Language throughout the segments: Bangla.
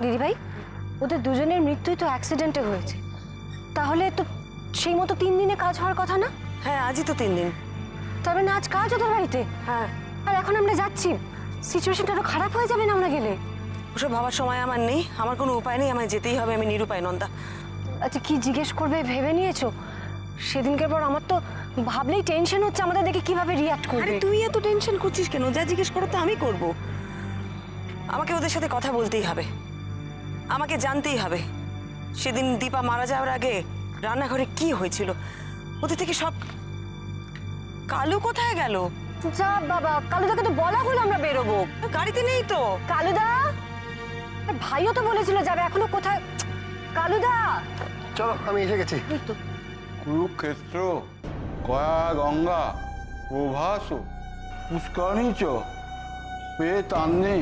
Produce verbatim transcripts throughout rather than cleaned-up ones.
দিদিভাই, ওদের দুজনের মৃত্যুই তো অ্যাক্সিডেন্টে হয়েছে, তাহলে তো সেই মতো তিন দিনে কাজ হওয়ার কথা না? হ্যাঁ, আজই তো তিন দিন। তবে না আজ কাজ ওদের বাড়িতে? হ্যাঁ। আর এখন আমরা যাচ্ছি, সিচুয়েশনটা আরো খারাপ হয়ে যাবে না আমরা গেলে? ওসব ভাবার সময় আমার নেই, আমার কোনো উপায় নেই, আমায় যেতেই হবে, আমি নিরুপায় নন্দা। আচ্ছা, কি জিজ্ঞেস করবে ভেবে নিয়েছো? সেদিনকের পর আমার তো ভাবলেই টেনশন হচ্ছে আমাদের দেখে কিভাবে রিঅ্যাক্ট করবে। আরে তুই এত টেনশন করছিস কেন? যা জিজ্ঞেস করো তো আমি করব। আমাকে ওদের সাথে কথা বলতেই হবে, আমাকে জানতেই হবে সেদিন দীপা মারা যাওয়ার আগে রান্নাঘরে কি হয়েছিল, ওদের থেকে সব। কালু কোথায় গেল? যা বাবা, কালুদাকে তো বলা হলো আমরা বেরোবো। গাড়িতে নেই তো। কালুদা, ভাইও তো বলেছিল যাবে, এখনো কোথায়? কালুদা চলো, আমি এসে গেছি। কুরুক্ষেত্র, গয়া গঙ্গা, প্রভাস, পুষ্করণী চ পেয়ে তান্নে।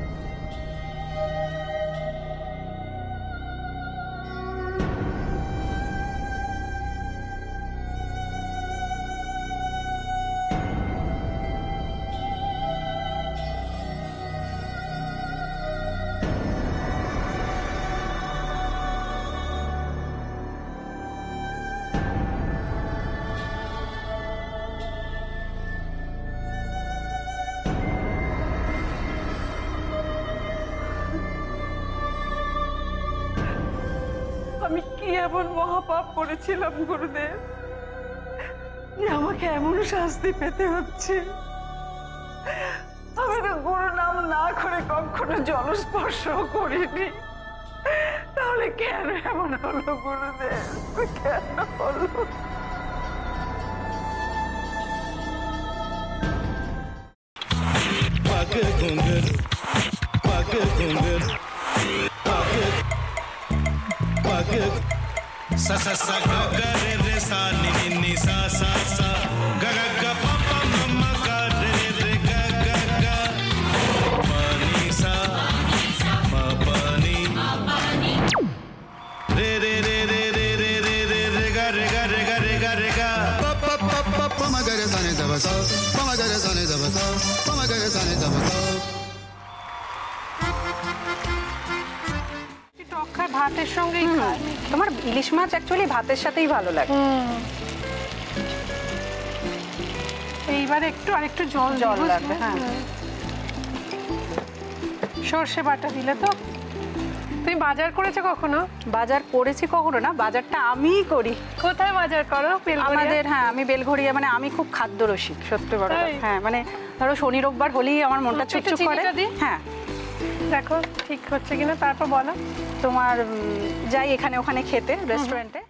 আমি কি এমন মহাপাপ করেছিলাম গুরুদেব যে আমাকে এমন শাস্তি পেতে হচ্ছে? আমি তো গুরু নাম না করে কখনো জলস্পর্শ করিনি, তাহলে কেন এমন হলো গুরুদেব? কেন হলো? पग घुंघर पग घुंघर पग पग सा सा सा ग ग रे रे सा नि नि नि सा सा सा ग ग ग प प म म ग रे रे ग ग ग प नि सा म प नि रे रे रे रे रे रे रे रे रे ग रे ग रे ग रे ग रे ग प प प प प म ग रे सा नि द ब सा प म ग रे सा नि द ब सा प म ग रे सा नि द ब सा। ভাতের সঙ্গেই খায়। তোমার ইলিশ মাছ অ্যাকচুয়ালি ভাতের সাথেই ভালো লাগে। এইবার একটু আর একটু জল জল লাগবে। হ্যাঁ, সর্ষে বাটা দিলে তো। তুমি বাজার করেছো কখনো? বাজার করেছি কখনো না, বাজারটা আমিই করি। কোথায় বাজার করো? আমাদের, হ্যাঁ, আমি বেলঘড়িয়া, মানে আমি খুব খাদ্য রসিক, সত্যি বড়। হ্যাঁ, মানে ধরো শনি রোববার হলেই আমার মনটা চুপচুপ করে। হ্যাঁ, দেখো ঠিক হচ্ছে কিনা, তারপর বলো। তোমার যাই এখানে ওখানে খেতে রেস্টুরেন্টে,